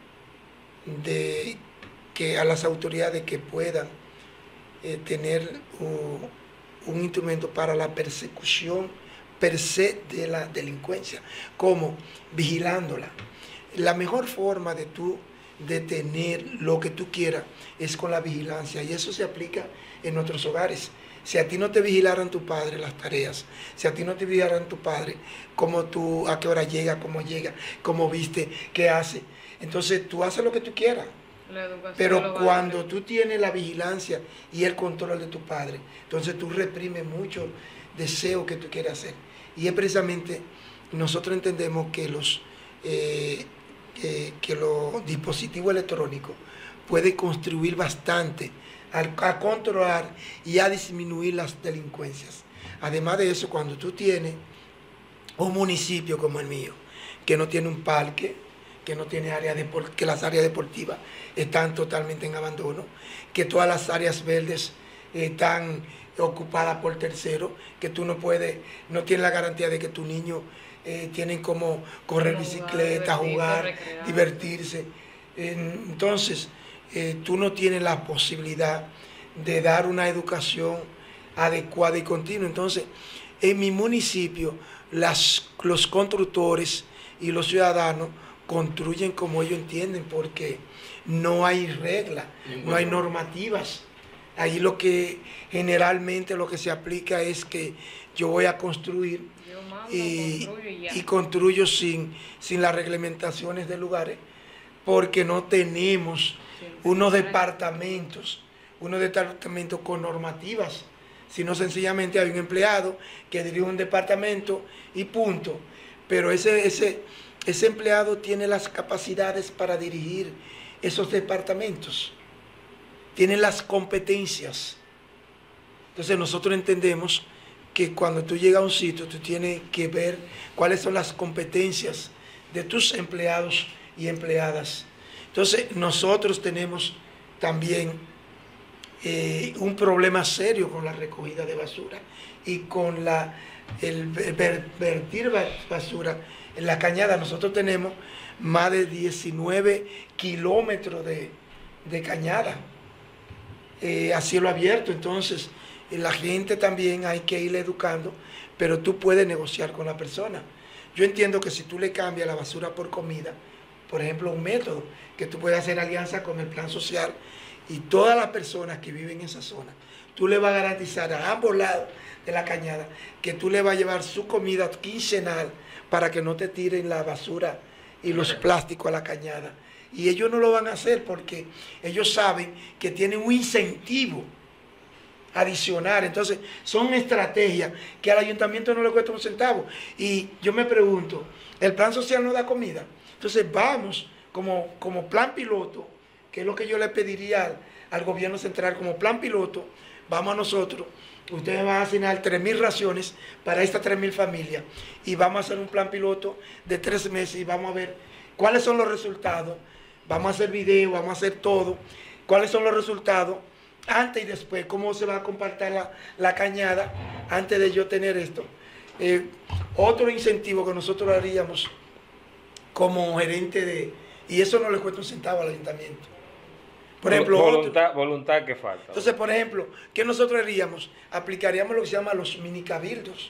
a las autoridades que puedan tener un instrumento para la persecución per se de la delincuencia, como vigilándola. La mejor forma de tú detener lo que tú quieras es con la vigilancia, y eso se aplica en nuestros hogares. Si a ti no te vigilaran tu padre las tareas, si a ti no te vigilaran tu padre, a qué hora llega, cómo viste, qué hace, entonces tú haces lo que tú quieras. Pero cuando tú tienes la vigilancia y el control de tu padre, entonces tú reprimes mucho deseo que tú quieres hacer. Y es precisamente, nosotros entendemos que los dispositivos electrónicos pueden contribuir bastante a controlar y a disminuir las delincuencias. Además de eso, cuando tú tienes un municipio como el mío, que no tiene un parque, que no tiene que las áreas deportivas están totalmente en abandono, que todas las áreas verdes están ocupadas por terceros, que tú no tienes la garantía de que tus niños tienen como correr bicicleta, jugar, divertirse. Entonces, tú no tienes la posibilidad de dar una educación adecuada y continua. Entonces, en mi municipio, los constructores y los ciudadanos construyen como ellos entienden, porque no hay reglas, no hay normativas. Ahí generalmente lo que se aplica es que yo voy a construir y construyo sin las reglamentaciones de lugares, porque no tenemos unos departamentos con normativas, sino sencillamente hay un empleado que dirige un departamento y punto. pero ese empleado tiene las capacidades para dirigir esos departamentos, tiene las competencias. Entonces nosotros entendemos que cuando tú llegas a un sitio, tú tienes que ver cuáles son las competencias de tus empleados y empleadas. Entonces nosotros tenemos también un problema serio con la recogida de basura y con el vertir basura en la cañada. Nosotros tenemos más de 19 kilómetros de cañada a cielo abierto. Entonces la gente también hay que ir educando, pero tú puedes negociar con la persona. Yo entiendo que si tú le cambias la basura por comida, por ejemplo, un método que tú puedes hacer alianza con el plan social y todas las personas que viven en esa zona, tú le vas a garantizar a ambos lados de la cañada que tú le vas a llevar su comida quincenal para que no te tiren la basura y los plásticos a la cañada. Y ellos no lo van a hacer porque ellos saben que tienen un incentivo adicional. Entonces son estrategias que al ayuntamiento no le cuesta un centavo. Y yo me pregunto, ¿el plan social no da comida? Entonces vamos como plan piloto, que es lo que yo le pediría al gobierno central, como plan piloto, vamos a nosotros, ustedes van a asignar 3.000 raciones para estas 3.000 familias y vamos a hacer un plan piloto de 3 meses y vamos a ver cuáles son los resultados, vamos a hacer video, vamos a hacer todo, cuáles son los resultados antes y después, cómo se va a compartir la cañada antes de yo tener esto. Otro incentivo que nosotros haríamos como gerente y eso no le cuesta un centavo al ayuntamiento. Por ejemplo, voluntad que falta. Entonces, por ejemplo, ¿qué nosotros haríamos? Aplicaríamos lo que se llama los mini cabildos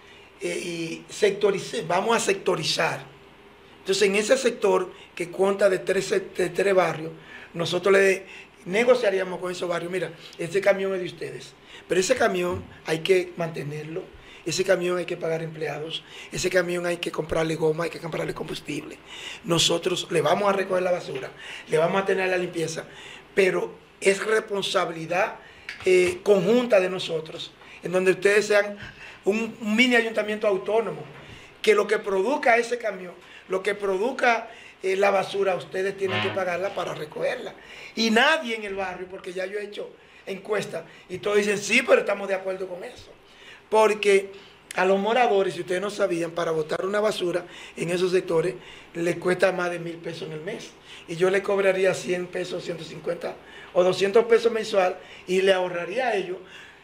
y vamos a sectorizar. Entonces, en ese sector que cuenta de tres barrios, nosotros le negociaríamos con esos barrios. Mira, ese camión es de ustedes, pero ese camión hay que mantenerlo, ese camión hay que pagar empleados, ese camión hay que comprarle goma, hay que comprarle combustible. Nosotros le vamos a recoger la basura, le vamos a tener la limpieza, pero es responsabilidad conjunta de nosotros, en donde ustedes sean un mini ayuntamiento autónomo, que lo que produzca ese camión, lo que produzca la basura, ustedes tienen que pagarla para recogerla. Y nadie en el barrio, porque ya yo he hecho encuestas, y todos dicen, sí, pero estamos de acuerdo con eso. Porque a los moradores, si ustedes no sabían, para botar una basura en esos sectores, les cuesta más de 1.000 pesos en el mes. Y yo le cobraría 100 pesos, 150 o 200 pesos mensual, y le ahorraría a ellos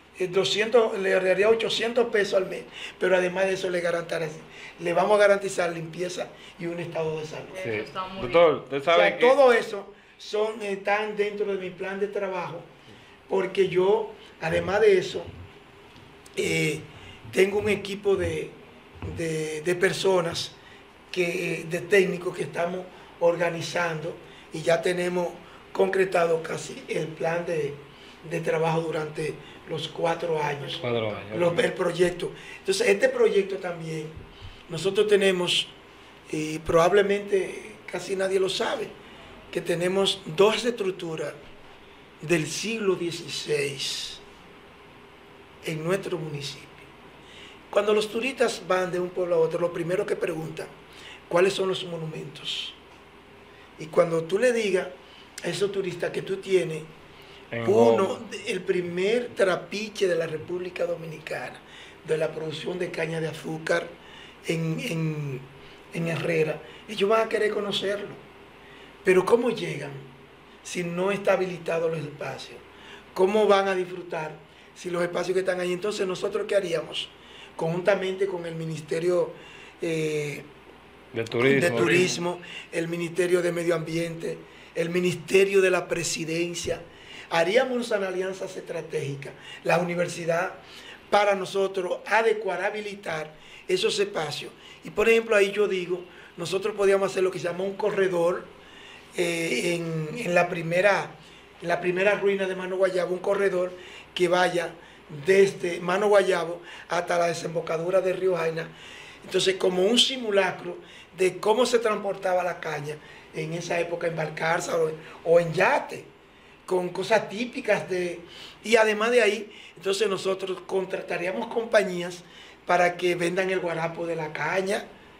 800 pesos al mes, pero además de eso le vamos a garantizar limpieza y un estado de salud. Sí. Doctor, usted sabe que todo eso están dentro de mi plan de trabajo, porque yo, además de eso, tengo un equipo de personas, de técnicos que estamos organizando y ya tenemos concretado casi el plan de trabajo durante los 4 años. 4 años. El proyecto. Entonces, este proyecto también, nosotros tenemos, y probablemente casi nadie lo sabe, que tenemos 2 estructuras del siglo XVI en nuestro municipio. Cuando los turistas van de un pueblo a otro, lo primero que preguntan, ¿cuáles son los monumentos? Y cuando tú le digas a esos turistas que tú tienes el primer trapiche de la República Dominicana, de la producción de caña de azúcar en Herrera, ellos van a querer conocerlo. Pero ¿cómo llegan si no está habilitado los espacios? ¿Cómo van a disfrutar si los espacios que están ahí? Entonces, ¿nosotros qué haríamos? Conjuntamente con el Ministerio de Turismo, el Ministerio de Medio Ambiente, el Ministerio de la Presidencia, haríamos una alianza estratégica, la universidad, para nosotros adecuar, habilitar esos espacios. Y por ejemplo, ahí yo digo, nosotros podíamos hacer lo que se llama un corredor en la primera ruina de Mano Guayabo, un corredor que vaya desde Mano Guayabo hasta la desembocadura del río Jaina. Entonces, como un simulacro de cómo se transportaba la caña en esa época en barcaza o en yate, con cosas típicas y además de ahí, entonces nosotros contrataríamos compañías para que vendan el guarapo de la caña,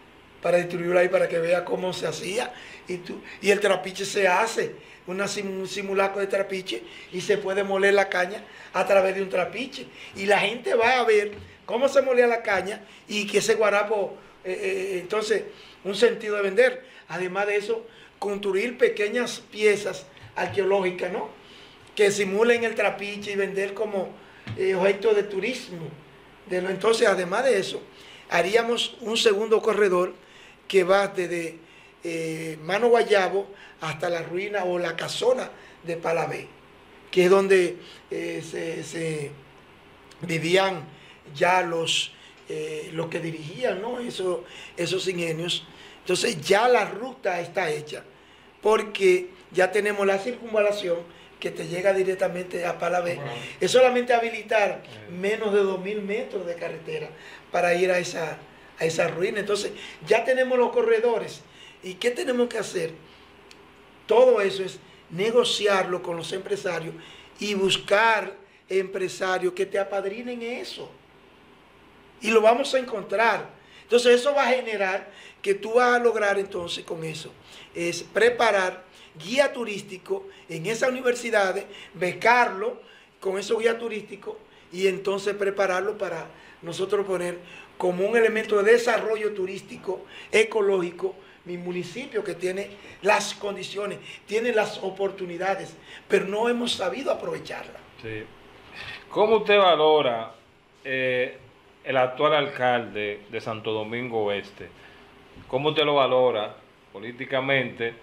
para distribuirlo ahí para que vea cómo se hacía. Y el trapiche se hace, un simulacro de trapiche, y se puede moler la caña a través de un trapiche. Y la gente va a ver cómo se molía la caña y que ese guarapo, entonces, un sentido de vender. Además de eso, construir pequeñas piezas arqueológicas, ¿no?, que simulen el trapiche y vender como objeto de turismo. Entonces, además de eso, haríamos un segundo corredor que va desde Mano Guayabo hasta la ruina o la casona de Palabé, que es donde se vivían ya los que dirigían, ¿no?, esos ingenios. Entonces ya la ruta está hecha, porque ya tenemos la circunvalación que te llega directamente a Palabé. Es solamente habilitar menos de 2000 metros de carretera para ir a esa ruina. Entonces ya tenemos los corredores. ¿Y qué tenemos que hacer? Todo eso es negociarlo con los empresarios y buscar empresarios que te apadrinen eso. Y lo vamos a encontrar. Entonces eso va a generar que tú vas a lograr entonces con eso, es preparar guía turístico en esas universidades, becarlo con esos guías turísticos y entonces prepararlo para nosotros poner como un elemento de desarrollo turístico, ecológico, mi municipio que tiene las condiciones, tiene las oportunidades, pero no hemos sabido aprovecharlas. Sí. ¿Cómo usted valora el actual alcalde de Santo Domingo Oeste? ¿Cómo usted lo valora políticamente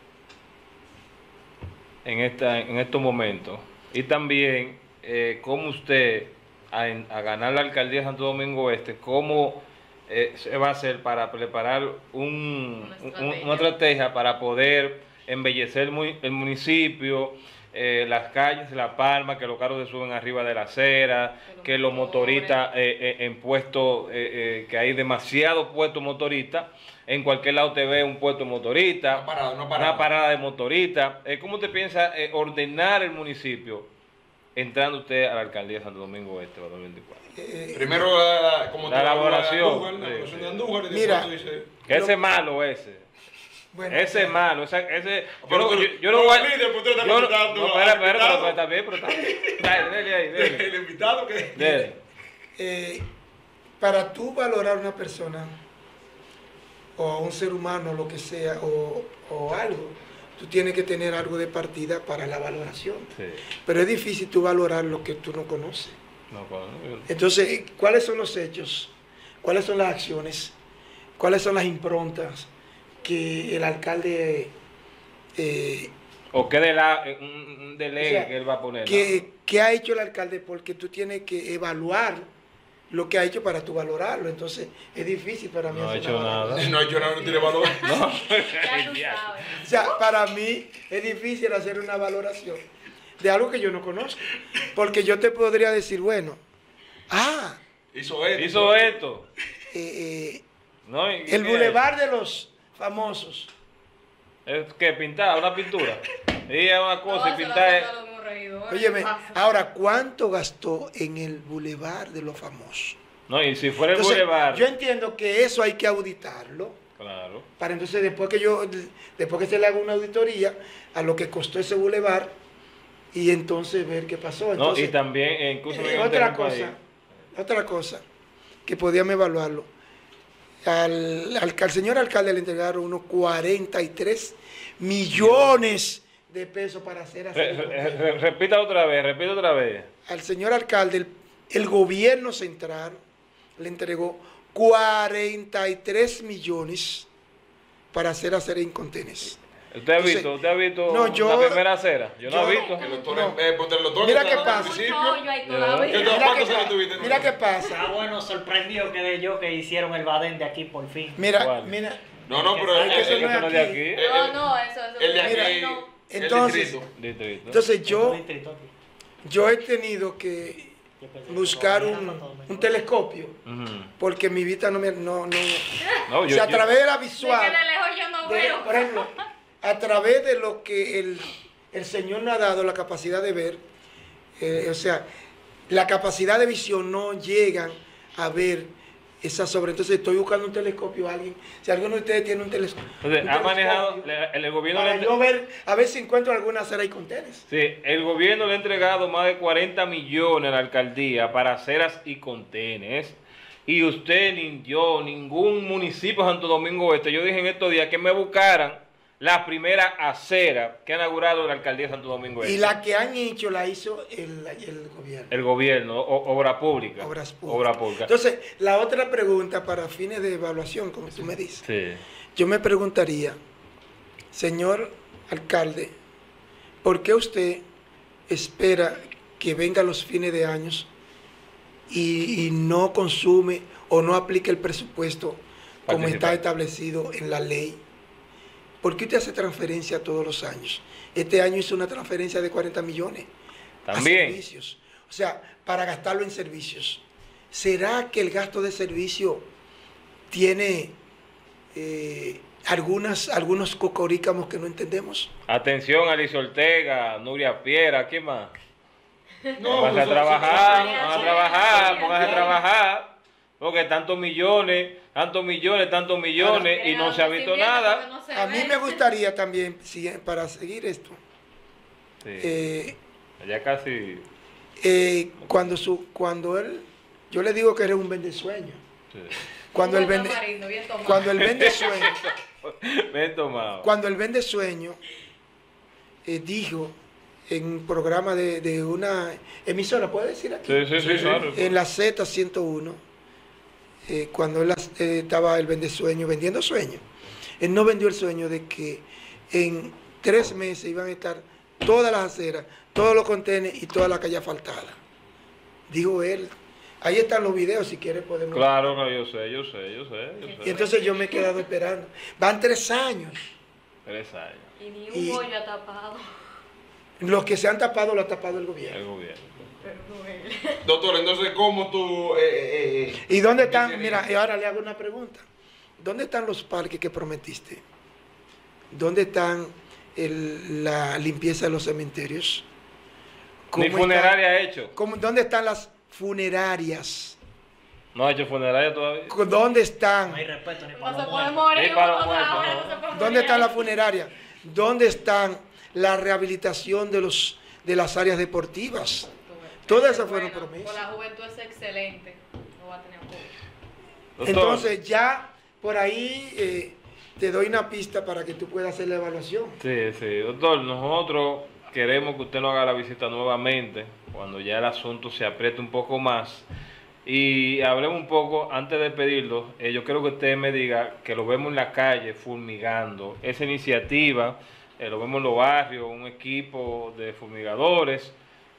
en estos momentos? Y también, ¿cómo usted, a ganar la alcaldía de Santo Domingo Oeste, cómo se va a hacer para preparar una estrategia para poder embellecer el municipio, las calles, La Palma, que los carros se suben arriba de la acera, que los motoristas en puestos, que hay demasiados puestos motoristas, en cualquier lado te ve un puesto motorista, una parada de motoristas? ¿Cómo usted piensa ordenar el municipio entrando usted a la alcaldía de Santo Domingo Oeste 2024? Primero la elaboración de Andújar, y mira, después tú dices, que ese es malo ese. Bueno, Ese es malo, ese yo no no voy líder, pues tú estás no, preguntando no, al espera, invitado. está bien, pero está bien. Dale ahí, dele. el invitado que Dele. para tú valorar a una persona o a un ser humano, lo que sea, o algo, tú tienes que tener algo de partida para la valoración. Sí. Pero es difícil tú valorar lo que tú no conoces. No, Entonces, ¿cuáles son los hechos? ¿Cuáles son las acciones? ¿Cuáles son las improntas que el alcalde o qué un delegue, o sea, que él va a poner? ¿Qué ha hecho el alcalde? Porque tú tienes que evaluar lo que ha hecho para tú valorarlo. Entonces es difícil para mí. No ha hecho nada. No ha hecho nada, no tiene valor. No. Ya tú sabes. O sea, para mí es difícil hacer una valoración de algo que yo no conozco. Porque yo te podría decir, bueno, hizo esto. Hizo esto. No, el Boulevard de los Famosos. ¿Es que pintar? ¿Una pintura? Y es una cosa y pintar. Óyeme, ahora, ¿cuánto gastó en el Boulevard de los Famosos? No, y si fuera el Entonces, Boulevard. yo entiendo que eso hay que auditarlo. Claro. Para entonces, después que se le haga una auditoría a lo que costó ese Boulevard y entonces ver qué pasó. Entonces, no, y también, incluso otra cosa que podíamos evaluarlo. Al señor alcalde le entregaron unos 43 millones de pesos para hacer así. Repita otra vez. Al señor alcalde, el gobierno central le entregó 43 millones para hacer acera incontenes. ¿Usted ha visto no, la primera acera? Yo no he visto. Mira qué pasa. Mira qué pasa. Ah, bueno, sorprendido quedé yo que hicieron el Badén de aquí por fin. Mira. No, pero eso no es de aquí. No, eso. El de aquí. Entonces yo he tenido que buscar un telescopio porque mi vista no o sea, a través de la visual, por ejemplo, a través de lo que el Señor nos ha dado la capacidad de ver, o sea, la capacidad de visión no llegan a ver Entonces estoy buscando un telescopio a alguien. Si alguno de ustedes tiene un telescopio. Entonces, ha manejado el gobierno. Para yo ver, a ver si encuentro alguna acera y contenes. Sí, el gobierno le ha entregado más de 40 millones a la alcaldía para aceras y contenes. Y usted, ni yo, ningún municipio de Santo Domingo Este, yo dije en estos días que me buscaran la primera acera que ha inaugurado la alcaldía de Santo Domingo Este. Y la que han hecho la hizo el gobierno. El gobierno, obra pública. Obras públicas. Obra pública. Entonces, la otra pregunta para fines de evaluación, como tú me dices. Sí. Yo me preguntaría, señor alcalde, ¿por qué usted espera que venga los fines de años y no consume o no aplique el presupuesto como está establecido en la ley? ¿Por qué usted hace transferencia todos los años? Este año hizo una transferencia de 40 millones También. a servicios. O sea, para gastarlo en servicios. ¿Será que el gasto de servicio tiene algunos cocorícamos que no entendemos? Atención, Alicia Ortega, Nuria Piera, ¿quién más? No, Vamos a trabajar, vamos a trabajar, vamos a trabajar. Porque tantos millones, y no se ha visto nada. A mí me gustaría también, para seguir esto, Sí. Ya casi. cuando él, yo le digo que eres un vendesueño. Sí. Cuando él vende sueño, Ven tomado. cuando él vende sueño, dijo en un programa de una emisora, ¿puedo decir aquí? Sí, claro. En la Z101, cuando él estaba el vendiendo sueño, él no vendió el sueño de que en 3 meses iban a estar todas las aceras, todos los contenes y toda la calle asfaltada. Dijo él. Ahí están los videos, si quieres podemos... Claro, no, yo sé. Y entonces yo me he quedado esperando. Van 3 años. 3 años. Y ni un bollo ha tapado. Los que se han tapado, lo ha tapado el gobierno. El gobierno. Pero no él. Doctor, entonces, ¿cómo tú...? ¿Y dónde están? Mira, y ahora le hago una pregunta. ¿Dónde están los parques que prometiste? ¿Dónde están la limpieza de los cementerios? Ni funeraria ha hecho. ¿Dónde están las funerarias? No ha hecho funeraria todavía. ¿Dónde están? No hay respeto ni No para se los puede muertos. morir. Ni para los uno muertos, ahora no. no se puede ¿Dónde morir. están las funerarias? ¿Dónde están la rehabilitación de las áreas deportivas? Todas esas fueron Bueno, promesas. Por la juventud es excelente. No va a tener apoyo. Doctor, Entonces ya por ahí te doy una pista para que tú puedas hacer la evaluación. Sí, doctor, nosotros queremos que usted nos haga la visita nuevamente, cuando ya el asunto se apriete un poco más. Y hablemos un poco, antes de pedirlo, yo quiero que usted me diga que lo vemos en la calle fumigando. Esa iniciativa, lo vemos en los barrios, un equipo de fumigadores.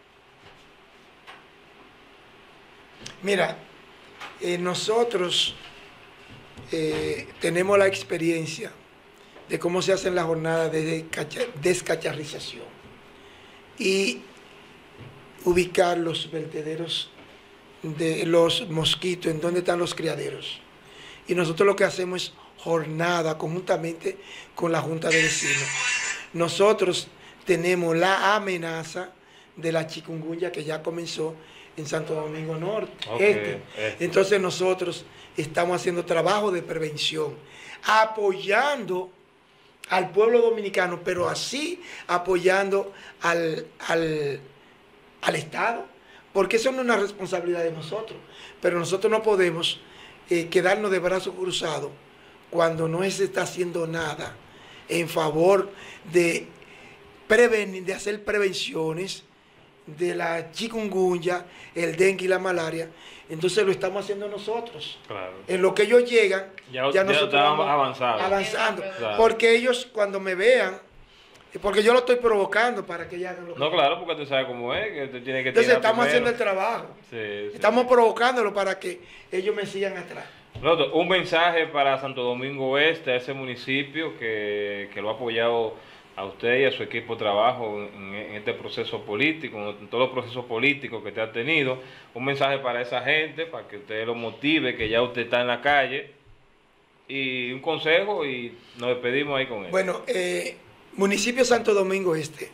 Mira, nosotros tenemos la experiencia de cómo se hacen las jornadas de descacharrización y ubicar los vertederos de los mosquitos, en dónde están los criaderos. Y nosotros lo que hacemos es jornada conjuntamente con la Junta de Vecinos. Nosotros tenemos la amenaza de la chikungunya que ya comenzó en Santo Domingo Norte. Entonces nosotros estamos haciendo trabajo de prevención, apoyando al pueblo dominicano, pero así apoyando al Estado, porque eso no es una responsabilidad de nosotros, pero nosotros no podemos quedarnos de brazos cruzados cuando no se está haciendo nada en favor de prevenir, de hacer prevenciones de la chikungunya, el dengue y la malaria. Entonces lo estamos haciendo nosotros. Claro. En lo que ellos llegan, ya nosotros estamos vamos avanzando. Claro. Porque ellos cuando me vean, porque yo lo estoy provocando para que ellos hagan lo que... No, claro, porque tú sabes cómo es, que te tiene que Entonces tirar estamos primero. haciendo el trabajo. Sí. Estamos provocándolo para que ellos me sigan atrás. Doctor, un mensaje para Santo Domingo Oeste, a ese municipio que lo ha apoyado a usted y a su equipo de trabajo en este proceso político, en todos los procesos políticos que usted ha tenido. Un mensaje para esa gente, para que usted lo motive, que ya usted está en la calle. Y un consejo y nos despedimos ahí con él. Bueno, municipio Santo Domingo Este.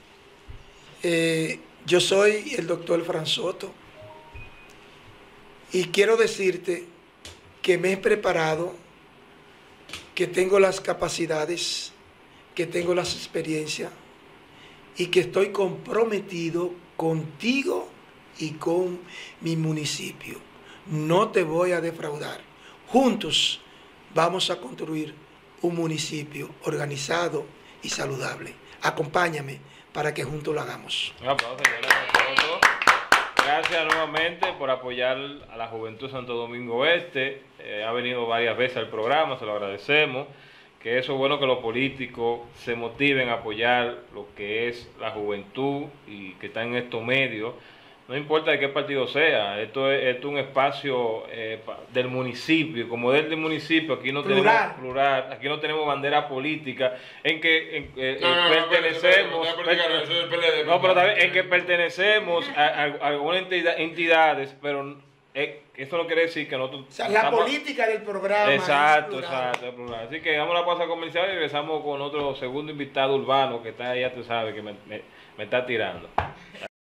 Yo soy el doctor Fran Soto. Y quiero decirte que me he preparado, que tengo las capacidades, que tengo las experiencias y que estoy comprometido contigo y con mi municipio. No te voy a defraudar. Juntos vamos a construir un municipio organizado y saludable. Acompáñame para que juntos lo hagamos. Un aplauso, señora. Gracias nuevamente por apoyar a la Juventud Santo Domingo Este. Ha venido varias veces al programa, se lo agradecemos. Que eso es bueno que los políticos se motiven a apoyar lo que es la juventud y que están en estos medios. No importa de qué partido sea, esto es un espacio del municipio. Como del municipio, aquí no tenemos plural, aquí no tenemos bandera política, en que pertenecemos, en que pertenecemos a algunas entidades, pero eso no quiere decir que nosotros... O sea, la política del programa. Exacto, exacto. Así que damos la pausa comercial y regresamos con otro segundo invitado urbano que está allá, tú sabes, que me está tirando.